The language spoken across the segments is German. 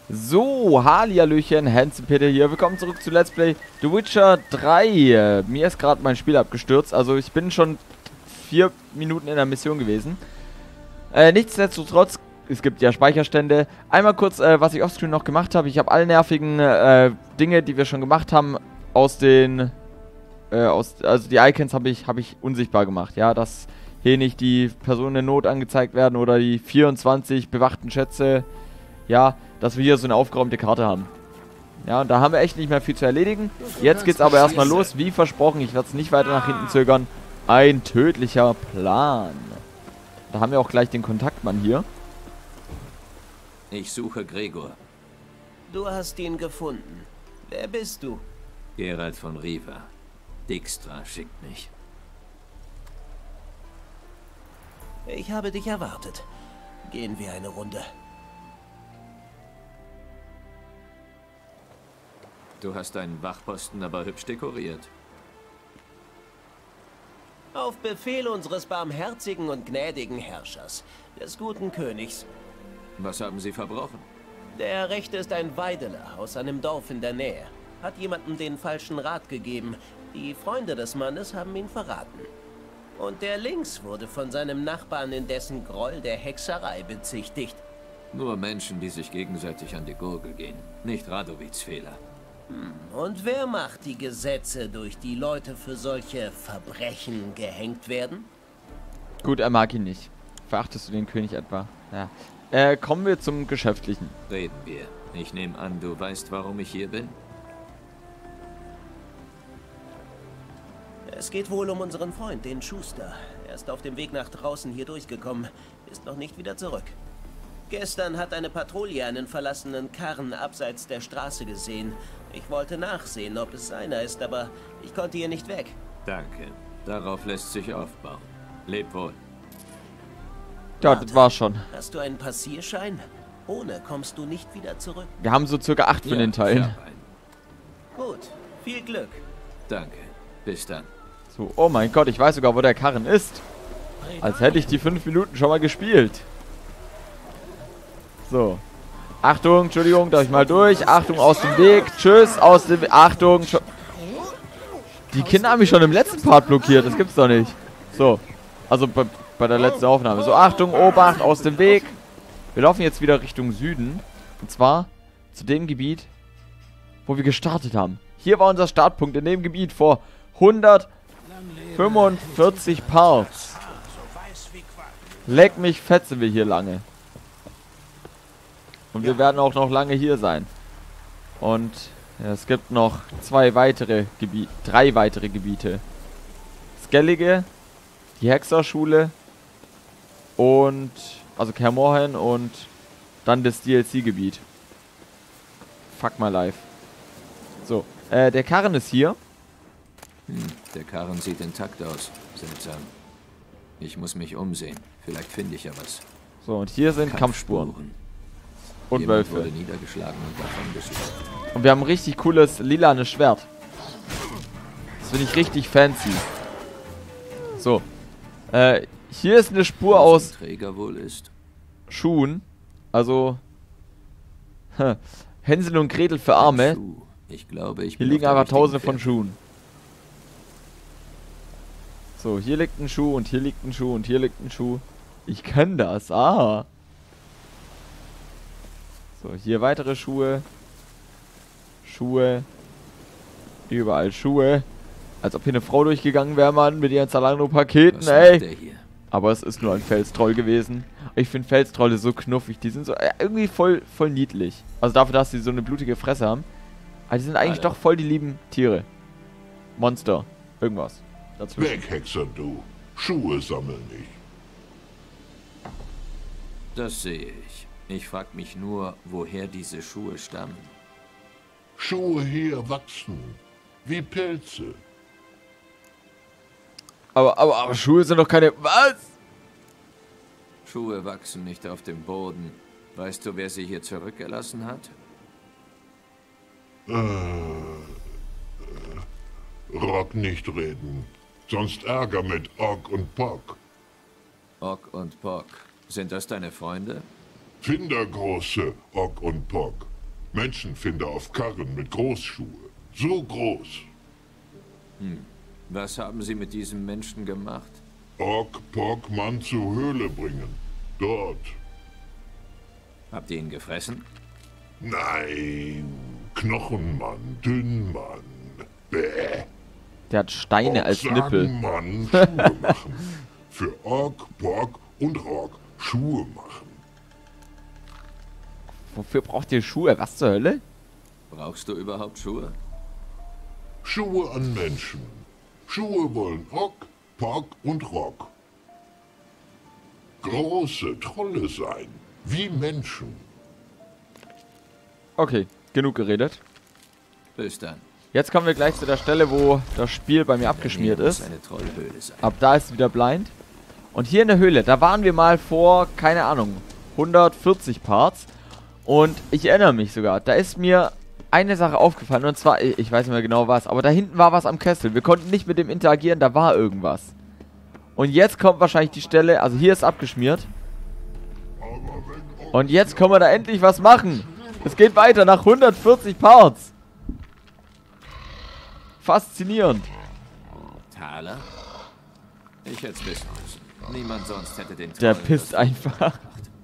So, Hallihallöchen, Hansen Peter hier. Willkommen zurück zu Let's Play The Witcher 3. Mir ist gerade mein Spiel abgestürzt, also ich bin schon 4 Minuten in der Mission gewesen. Nichtsdestotrotz, es gibt ja Speicherstände. Einmal kurz, was ich offscreen noch gemacht habe. Ich habe alle nervigen Dinge, die wir schon gemacht haben, aus den... also die Icons habe ich unsichtbar gemacht, ja, dass hier nicht die Personen in Not angezeigt werden oder die 24 bewachten Schätze, ja, dass wir hier so eine aufgeräumte Karte haben. Ja, und da haben wir echt nicht mehr viel zu erledigen. Jetzt geht's aber erstmal los, wie versprochen, ich werde es nicht weiter nach hinten zögern. Ein tödlicher Plan. Da haben wir auch gleich den Kontaktmann hier. Ich suche Gregor. Du hast ihn gefunden. Wer bist du? Geralt von Riva. Dijkstra schickt mich. Ich habe dich erwartet. Gehen wir eine Runde. Du hast deinen Wachposten aber hübsch dekoriert. Auf Befehl unseres barmherzigen und gnädigen Herrschers, des guten Königs. Was haben sie verbrochen? Der Rechte ist ein Weideler aus einem Dorf in der Nähe. Hat jemandem den falschen Rat gegeben. Die Freunde des Mannes haben ihn verraten. Und der Links wurde von seinem Nachbarn in dessen Groll der Hexerei bezichtigt. Nur Menschen, die sich gegenseitig an die Gurgel gehen. Nicht Radovids Fehler. Und wer macht die Gesetze, durch die Leute für solche Verbrechen gehängt werden? Gut, er mag ihn nicht. Verachtest du den König etwa? Ja. Kommen wir zum Geschäftlichen. Reden wir. Ich nehme an, du weißt, warum ich hier bin? Es geht wohl um unseren Freund, den Schuster. Er ist auf dem Weg nach draußen hier durchgekommen, ist noch nicht wieder zurück. Gestern hat eine Patrouille einen verlassenen Karren abseits der Straße gesehen. Ich wollte nachsehen, ob es seiner ist, aber ich konnte hier nicht weg. Danke. Darauf lässt sich aufbauen. Leb wohl. Ja, das war's schon. Hast du einen Passierschein? Ohne kommst du nicht wieder zurück. Wir haben so circa 8 von den Teilen. Ich hab einen. Gut, viel Glück. Danke. Bis dann. So, oh mein Gott, ich weiß sogar, wo der Karren ist. Als hätte ich die 5 Minuten schon mal gespielt. So. Achtung, Entschuldigung, darf ich mal durch. Achtung, aus dem Weg. Tschüss, aus dem Weg. Achtung. Die Kinder haben mich schon im letzten Part blockiert. Das gibt's doch nicht. So. Also bei der letzten Aufnahme. So, Achtung, Obacht, aus dem Weg. Wir laufen jetzt wieder Richtung Süden. Und zwar zu dem Gebiet, wo wir gestartet haben. Hier war unser Startpunkt in dem Gebiet vor 145 Parts. Leck mich fett, sind wir hier lange. Und wir werden auch noch lange hier sein. Und ja, es gibt noch 3 weitere Gebiete. Skellige, die Hexerschule und also Kaer Morhen und dann das DLC-Gebiet. Fuck my life. So, der Karren ist hier. Der Karren sieht intakt aus. Seltsam. Ich muss mich umsehen. Vielleicht finde ich ja was. So, und hier sind Kampfspuren. Und Jemand Wölfe. wurde niedergeschlagen und davongeschlagen. Und wir haben ein richtig cooles lilanes Schwert. Das finde ich richtig fancy. So. Hier ist eine Spur aus Träger wohl ist. Schuhen. Also Hänsel und Gretel für Arme. Ich glaube, ich Hier bin liegen auf der einfach tausende richtigen von Schuhen. So, hier liegt ein Schuh und hier liegt ein Schuh und hier liegt ein Schuh. Ich kann das. Ah. So, hier weitere Schuhe. Schuhe. Überall Schuhe. Als ob hier eine Frau durchgegangen wäre, Mann, mit ihren Zalando-Paketen, Was macht der ey. hier? Aber es ist nur ein Felstroll gewesen. Ich finde Felstrolle so knuffig. Die sind so irgendwie voll niedlich. Also dafür, dass sie so eine blutige Fresse haben. Aber die sind eigentlich doch voll die lieben Tiere. Monster. Irgendwas. Dazwischen. Weg, Hexer, du. Schuhe sammeln nicht. Das sehe ich. Ich frag mich nur, woher diese Schuhe stammen. Schuhe hier wachsen. Wie Pilze. Aber Schuhe sind doch keine... Was? Schuhe wachsen nicht auf dem Boden. Weißt du, wer sie hier zurückgelassen hat? Rock nicht reden. Sonst Ärger mit Ork und Pock. Ork und Pock. Sind das deine Freunde? Findergroße Ork und Pock. Menschenfinder auf Karren mit Großschuhe. So groß. Was haben Sie mit diesem Menschen gemacht? Ork Mann zur Höhle bringen. Dort. Habt ihr ihn gefressen? Nein. Knochenmann, Dünnmann. Bäh. Der hat Steine als Nippel. Mann, Schuhe machen. Für Ork, und Rock Schuhe machen. Wofür braucht ihr Schuhe? Was zur Hölle? Brauchst du überhaupt Schuhe? Schuhe an Menschen. Schuhe wollen Ork, und Rock. Große Trolle sein. Wie Menschen. Okay, genug geredet. Bis dann. Jetzt kommen wir gleich zu der Stelle, wo das Spiel bei mir abgeschmiert ist. Eine Trollhöhle sein. Ab da ist es wieder blind. Und hier in der Höhle, da waren wir mal vor, keine Ahnung, 140 Parts. Und ich erinnere mich sogar, da ist mir eine Sache aufgefallen. Und zwar, ich weiß nicht mehr genau was, aber da hinten war was am Kessel. Wir konnten nicht mit dem interagieren, da war irgendwas. Und jetzt kommt wahrscheinlich die Stelle, also hier ist abgeschmiert. Und jetzt können wir da endlich was machen. Es geht weiter nach 140 Parts. Faszinierend. Thaler? Ich hätte es wissen müssen. Niemand sonst hätte den Der Troll pisst einfach.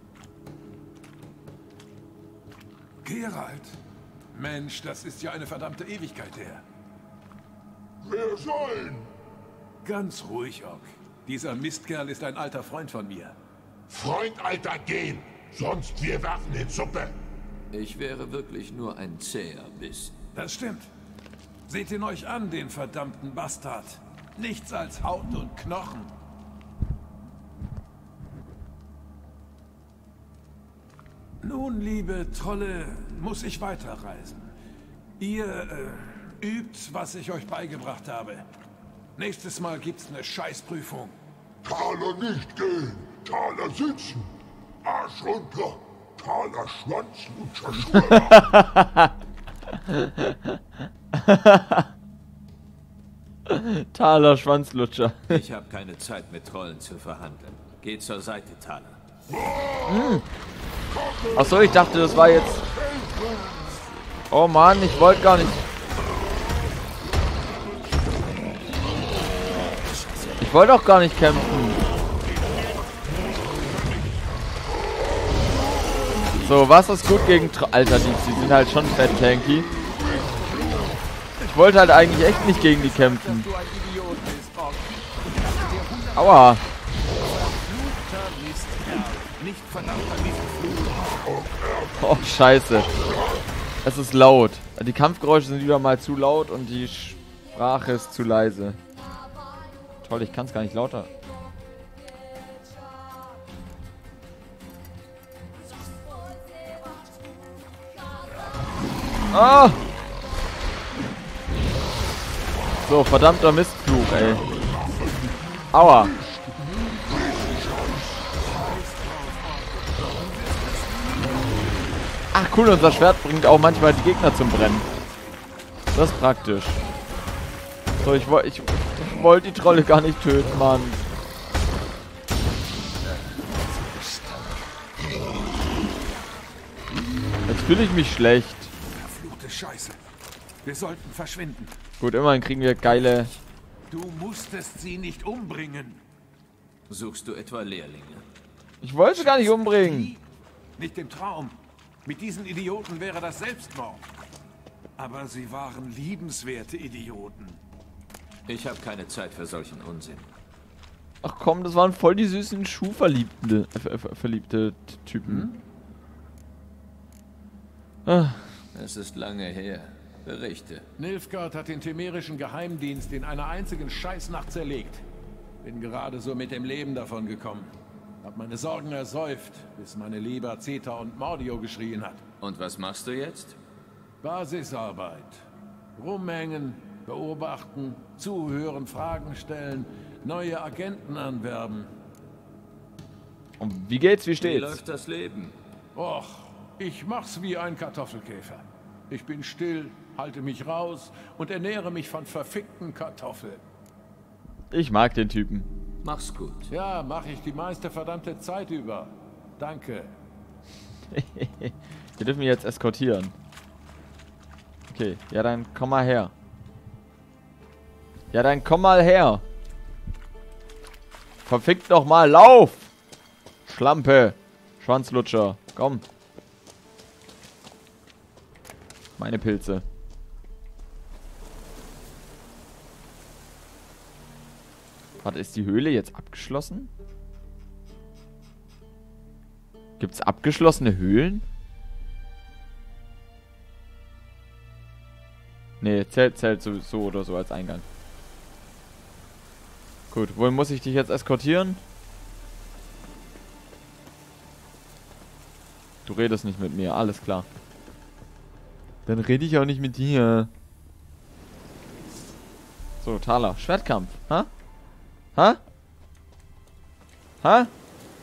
Geralt. Mensch, das ist ja eine verdammte Ewigkeit her. Wer sein? Ganz ruhig, Ork. Dieser Mistkerl ist ein alter Freund von mir. Freund, Alter, gehen. Sonst wir werfen in Suppe. Ich wäre wirklich nur ein zäher Biss. Das stimmt. Seht ihn euch an, den verdammten Bastard. Nichts als Haut und Knochen. Nun, liebe Trolle, muss ich weiterreisen. Ihr übt, was ich euch beigebracht habe. Nächstes Mal gibt's eine Scheißprüfung. Thaler nicht gehen. Thaler sitzen. Arsch runter. Thaler Schwanzlutscher Schuhe. Thaler Schwanzlutscher. Ich habe keine Zeit mit Trollen zu verhandeln. Geht zur Seite, Thaler. Achso, ich dachte, das war jetzt... Oh Mann, ich wollte gar nicht... Ich wollte auch gar nicht kämpfen. So, was ist gut gegen... Alter, die sind halt schon fett tanky. Ich wollte halt eigentlich echt nicht gegen die kämpfen. Aua. Oh, scheiße. Es ist laut. Die Kampfgeräusche sind wieder mal zu laut und die Sprache ist zu leise. Toll, ich kann es gar nicht lauter. Ah! So, verdammter Mistflug, ey. Aua. Ach cool, unser Schwert bringt auch manchmal die Gegner zum Brennen. Das ist praktisch. So, ich wollte die Trolle gar nicht töten, Mann. Jetzt fühle ich mich schlecht. Verfluchte Scheiße. Wir sollten verschwinden. Gut, immerhin kriegen wir geile... Du musstest sie nicht umbringen. Suchst du etwa Lehrlinge? Ich wollte sie gar nicht umbringen. Nicht im Traum. Mit diesen Idioten wäre das Selbstmord. Aber sie waren liebenswerte Idioten. Ich habe keine Zeit für solchen Unsinn. Ach komm, das waren voll die süßen Schuhverliebte verliebte Typen. Ah. Es ist lange her. Berichte. Nilfgaard hat den temerischen Geheimdienst in einer einzigen Scheißnacht zerlegt. Bin gerade so mit dem Leben davon gekommen. Hab meine Sorgen ersäuft, bis meine Leber Zeta und Mordio geschrien hat. Und was machst du jetzt? Basisarbeit. Rumhängen, beobachten, zuhören, Fragen stellen, neue Agenten anwerben. Und wie geht's? Wie Wie steht's? läuft das Leben? Och, ich mach's wie ein Kartoffelkäfer. Ich bin still, halte mich raus und ernähre mich von verfickten Kartoffeln. Ich mag den Typen. Mach's gut. Ja, mache ich die meiste verdammte Zeit über. Danke. Wir dürfen ihn jetzt eskortieren. Okay, ja dann komm mal her. Ja dann komm mal her. Verfickt noch mal, lauf! Schlampe. Schwanzlutscher. Komm. Meine Pilze. Warte, ist die Höhle jetzt abgeschlossen? Gibt's abgeschlossene Höhlen? Nee, zählt so oder so als Eingang. Gut, wohin muss ich dich jetzt eskortieren? Du redest nicht mit mir, alles klar. Dann rede ich auch nicht mit dir. So, Thaler, Schwertkampf, ha? Ha? Ha?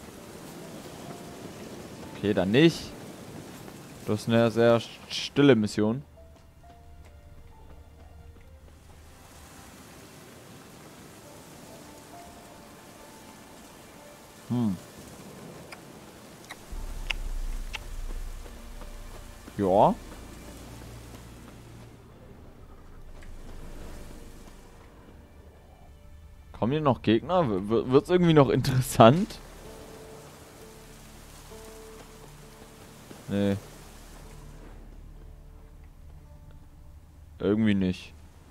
Okay, dann nicht. Das ist eine sehr stille Mission. Ja. Kommen hier noch Gegner? Wird's irgendwie noch interessant? Nee. Irgendwie nicht.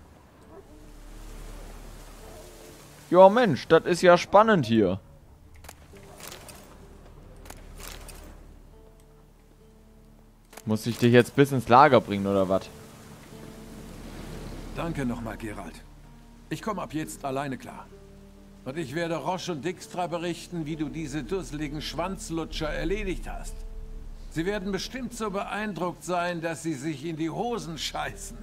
Ja Mensch, das ist ja spannend hier. Muss ich dich jetzt bis ins Lager bringen, oder was? Danke nochmal, Geralt. Ich komme ab jetzt alleine klar. Und ich werde Roche und Dijkstra berichten, wie du diese dusseligen Schwanzlutscher erledigt hast. Sie werden bestimmt so beeindruckt sein, dass sie sich in die Hosen scheißen.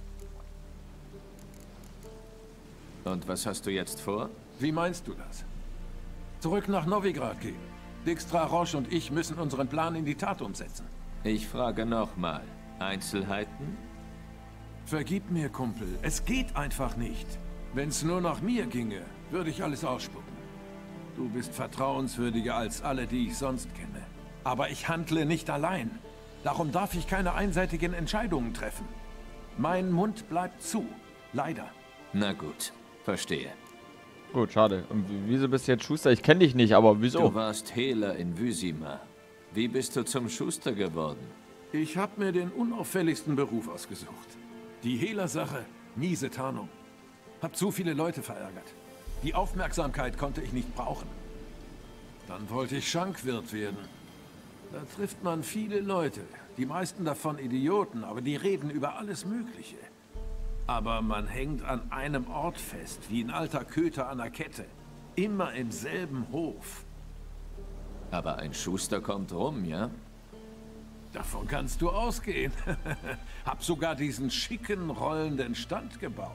Und was hast du jetzt vor? Wie meinst du das? Zurück nach Novigrad gehen. Dijkstra, Roche und ich müssen unseren Plan in die Tat umsetzen. Ich frage nochmal. Einzelheiten? Vergib mir, Kumpel. Es geht einfach nicht. Wenn es nur nach mir ginge, würde ich alles ausspucken. Du bist vertrauenswürdiger als alle, die ich sonst kenne. Aber ich handle nicht allein. Darum darf ich keine einseitigen Entscheidungen treffen. Mein Mund bleibt zu. Leider. Na gut, verstehe. Gut, schade. Und wieso bist du jetzt Schuster? Ich kenne dich nicht, aber wieso? Du warst Hehler in Vizima. Wie bist du zum Schuster geworden? Ich habe mir den unauffälligsten Beruf ausgesucht. Die Hehler-Sache, miese Tarnung. Hab zu viele Leute verärgert. Die Aufmerksamkeit konnte ich nicht brauchen. Dann wollte ich Schankwirt werden. Da trifft man viele Leute. Die meisten davon Idioten, aber die reden über alles Mögliche. Aber man hängt an einem Ort fest, wie ein alter Köter an der Kette. Immer im selben Hof. Aber ein Schuster kommt rum, ja? Davon kannst du ausgehen. Hab sogar diesen schicken, rollenden Stand gebaut.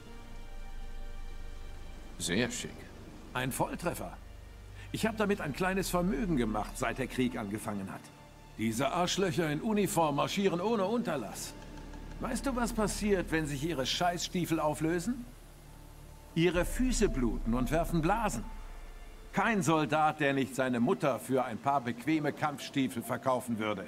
Sehr schick. Ein Volltreffer. Ich habe damit ein kleines Vermögen gemacht, seit der Krieg angefangen hat. Diese Arschlöcher in Uniform marschieren ohne Unterlass. Weißt du, was passiert, wenn sich ihre Scheißstiefel auflösen? Ihre Füße bluten und werfen Blasen. Kein Soldat, der nicht seine Mutter für ein paar bequeme Kampfstiefel verkaufen würde.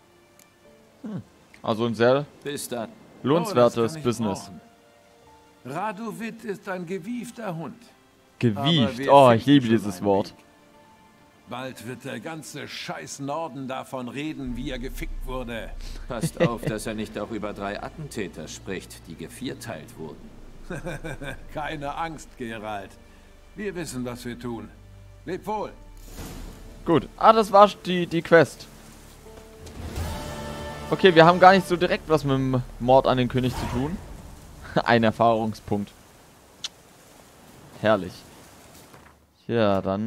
Also ein sehr Bis dann. lohnenswertes Business. Radovid ist ein gewiefter Hund. Gewieft. Oh, ich liebe dieses Wort. Bald wird der ganze scheiß Norden davon reden, wie er gefickt wurde. Passt auf, dass er nicht auch über 3 Attentäter spricht, die gevierteilt wurden. Keine Angst, Geralt. Wir wissen, was wir tun. Leb wohl. Gut. Ah, das war die Quest. Okay, wir haben gar nicht so direkt was mit dem Mord an den König zu tun. Ein Erfahrungspunkt. Herrlich. Ja, dann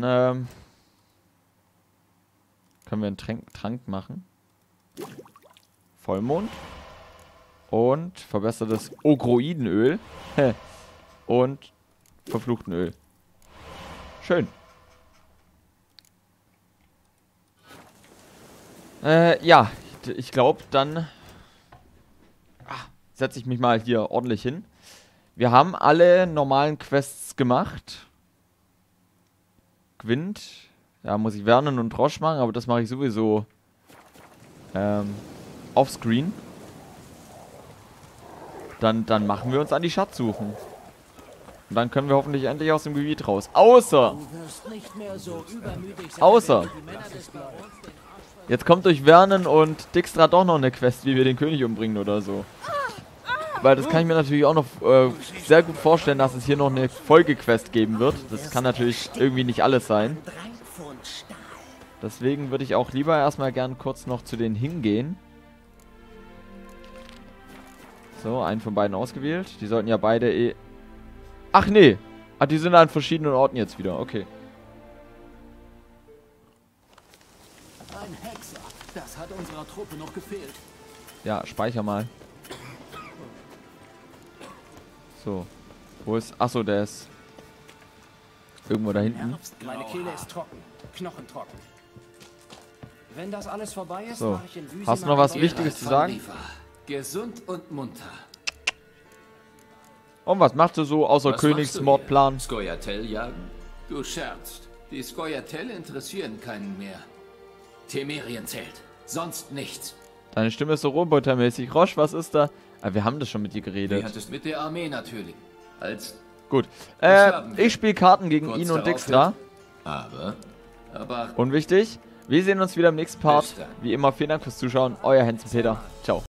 können wir einen Trank machen. Vollmond. Und verbessertes Ogroidenöl. Und verfluchten Öl. Schön. Ja, ich glaube, dann setze ich mich mal hier ordentlich hin. Wir haben alle normalen Quests gemacht. Gwent. Ja, muss ich Vernon und Roche machen, aber das mache ich sowieso offscreen. dann machen wir uns an die Schatzsuchen. Und dann können wir hoffentlich endlich aus dem Gebiet raus. Außer, jetzt kommt durch Vernon und Dijkstra doch noch eine Quest, wie wir den König umbringen oder so. Weil das kann ich mir natürlich auch noch sehr gut vorstellen, dass es hier noch eine Folgequest geben wird. Das kann natürlich irgendwie nicht alles sein. Deswegen würde ich auch lieber erstmal gern kurz noch zu denen hingehen. So, einen von beiden ausgewählt. Die sollten ja beide eh... Ach nee. Ach, die sind an verschiedenen Orten jetzt wieder. Okay. Ein Hexer. Das hat unserer Truppe noch gefehlt. Ja, speicher mal. So. Wo ist... Achso, der ist... irgendwo da hinten. Meine Kehle ist trocken. Knochentrocken. Wenn das alles vorbei ist, So. mache ich in Wüste Hast du noch was Wichtiges zu sagen? Gesund und munter. Und was machst du so außer Was machst du Königsmordplan? hier? Scoia'tael jagen? Du scherzt. Die Scoia'tael interessieren keinen mehr. Temerien zählt. Sonst nichts. Deine Stimme ist so robotermäßig. Roche, was ist da? Ah, wir haben das schon mit dir Du geredet. hattest mit der Armee natürlich. Als Gut. haben wir? Ich spiele Karten gegen Kurz ihn und darauf Dijkstra. Aber Unwichtig. Wir sehen uns wieder im nächsten Part. Bis dann. Wie immer, vielen Dank fürs Zuschauen. Euer Hansen Peter. Ciao.